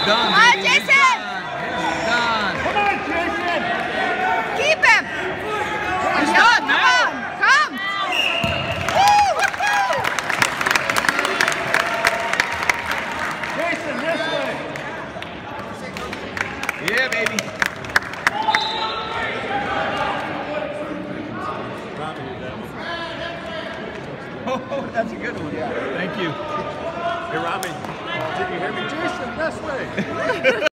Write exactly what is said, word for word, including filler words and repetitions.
done, Come on, baby. Jason. It's done. Come on, Jason. Keep him. It's No, done come now. on. Come. Woo, woo-hoo. Jason, this way. Yeah, baby. Oh, that's a good one. Yeah. Thank you. Hey, Robbie, did you hear me? Jason, this way.